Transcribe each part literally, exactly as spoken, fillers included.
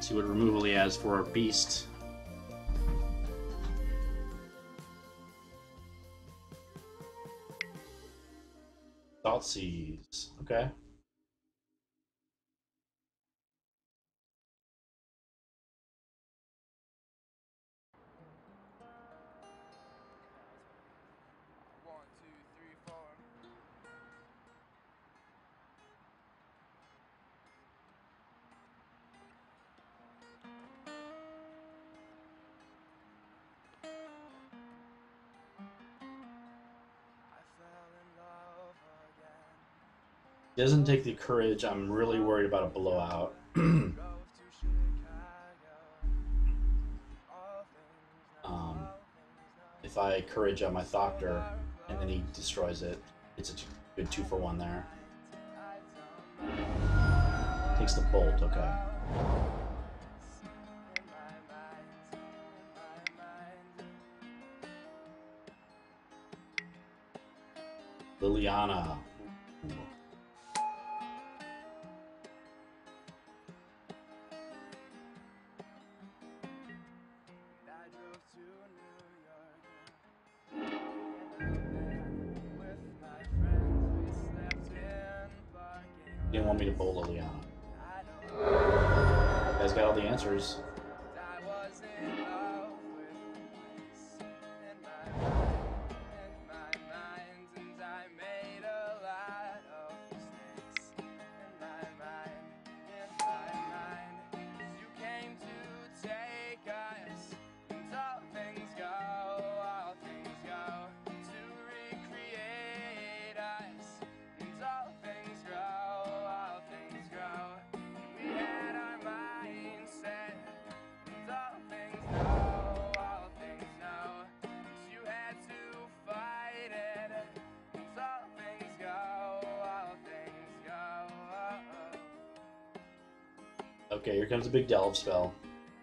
See what removal he has for our beast. Thoughtseize. Okay. Doesn't take the courage. I'm really worried about a blowout. um, if I courage on my Thoctor and then he destroys it, it's a good two for one there. Takes the bolt. Okay. Liliana. Ooh. Didn't want me to bowl Liliana. You guys got all the answers. Okay, here comes a big delve spell.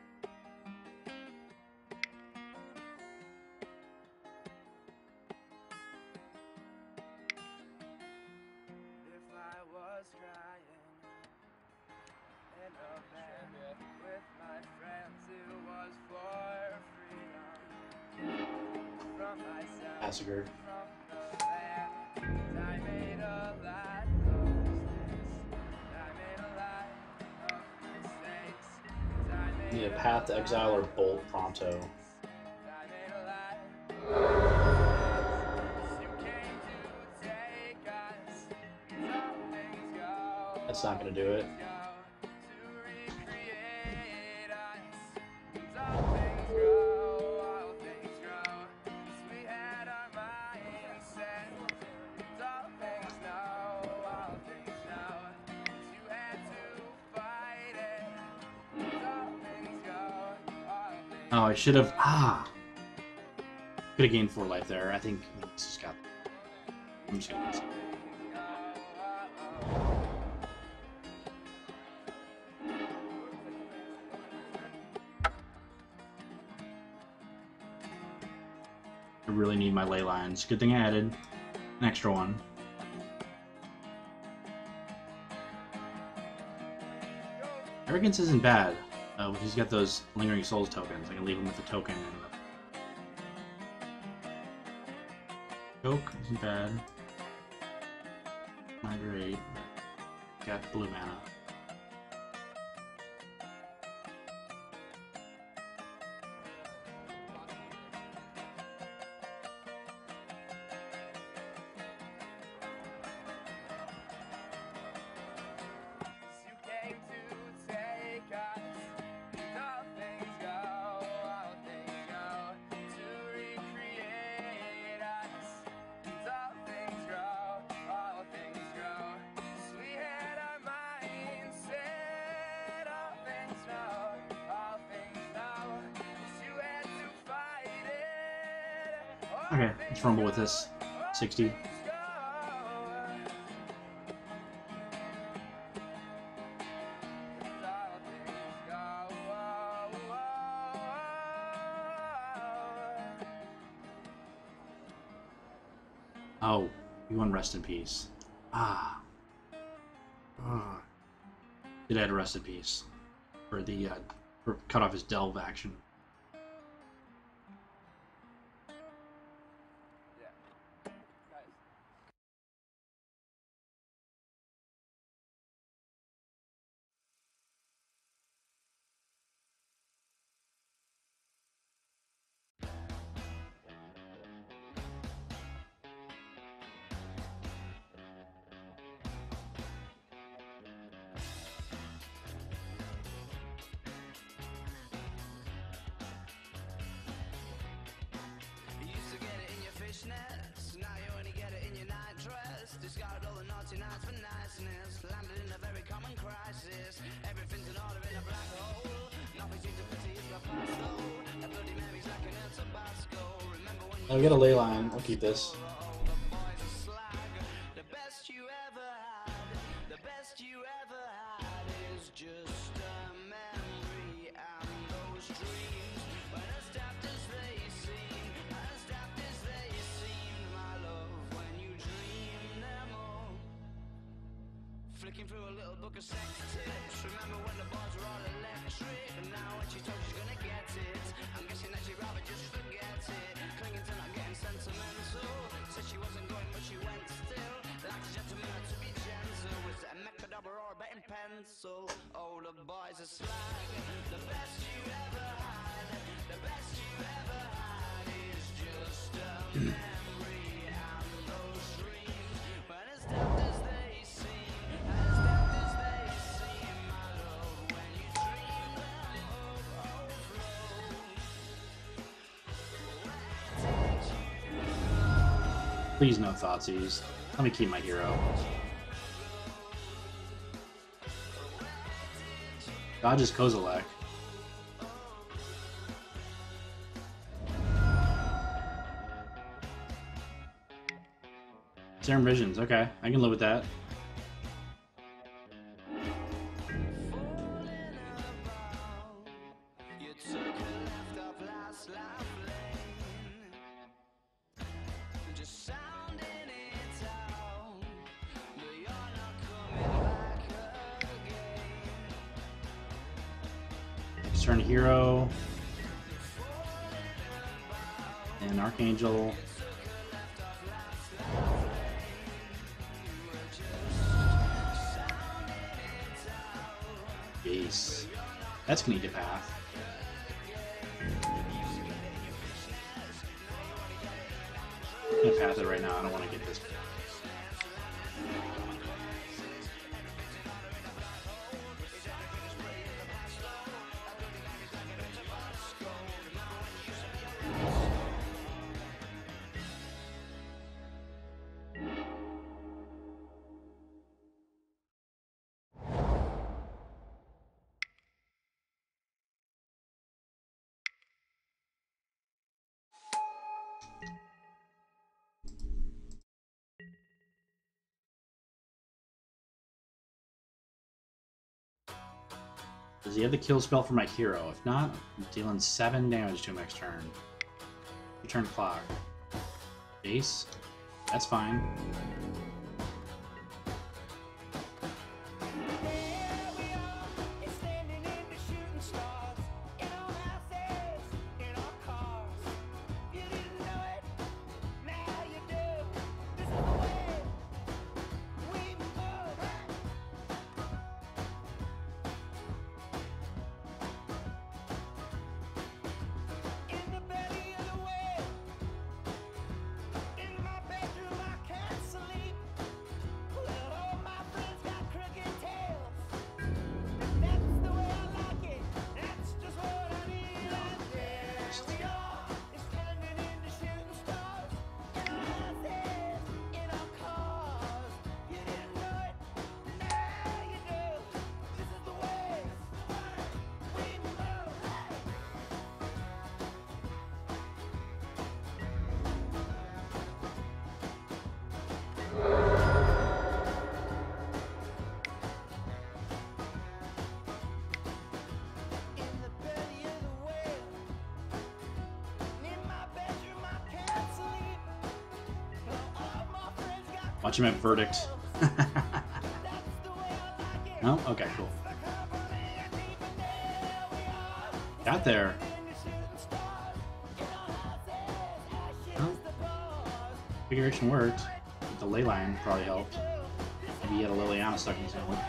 Massacre. Need a Path to Exile or Bolt pronto. That's not gonna do it. Oh, I should have. Ah! Could have gained four life there. I think this has got. I'm just gonna. I really need my ley lines. Good thing I added an extra one. Arrogance isn't bad. Uh, he's got those Lingering Souls tokens. I can leave him with a token. Choke isn't bad. Not great. Got blue mana. Okay, let's rumble with this. sixty. Oh, you want rest in peace. Ah. Oh. Did I have rest in peace? for the uh, for cut off his delve action. Now you only get it in your night dress. Discarded all the naughty nights for niceness. Landed in a very common crisis. Everything's in order in a black hole. Nothing seems to pity is the past though. A Bloody Mary's like an El Tabasco. Remember when you I'll get a ley line. I'll keep this. the boys are slag. The best you ever had. The best you ever had is just a memory and those dreams. But as daft as they seem, as daft as they seem, my love, when you dream them all. Flicking through a little book of sex tips. Remember when the bars were all electric? And now when she told she's gonna get it, I'm guessing that she'd rather just forget it. Clinging to not getting sentimental. Said she wasn't going but she went still. Like a gentleman had to be gentle. Was it a mechadabra or a betting pencil? Oh, the boys are slag. The best you ever had. The best you ever had is just a memory and those dreams. But as daft as they seem, as daft as they seem, my love, when you dream them overflow. Where did you Please no Thoughtseize. Let me keep my hero. Dodges Kozilek. Serum Visions, okay. I can live with that. You took a left off last life lane, just sounding it out, but you're not coming back again. Turn hero. And Archangel. Base. That's gonna need a path. I'm gonna path it right now. I don't want to get this. Does he have the kill spell for my hero? If not, I'm dealing seven damage to him next turn. Return clock. Base? That's fine. Watch him at Verdict. No? Okay, cool. Got there. Well, configuration worked. The ley line probably helped. Maybe he had a Liliana stuck in his helmet.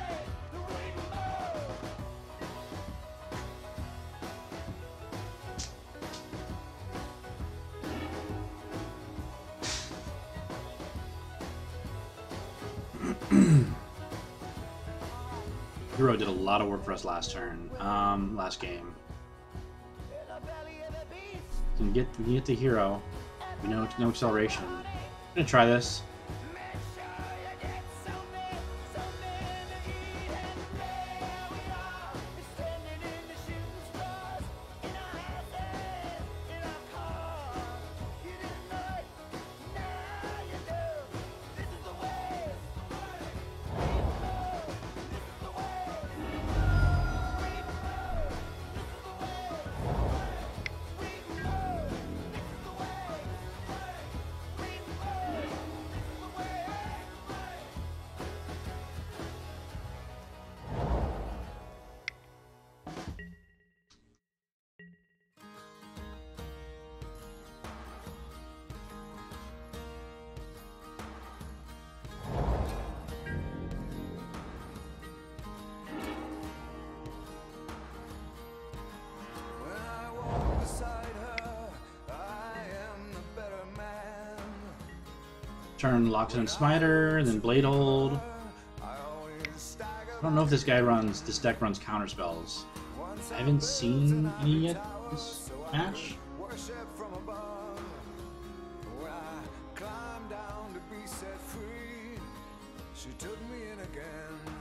Hero did a lot of work for us last turn, um, last game. We can get, we can get the hero. We know no acceleration. I'm gonna try this. Turn Lockton and Smiter, then Blade Hold. I don't know if this guy runs, this deck runs counter spells. I haven't seen any yet this match. She took me in again.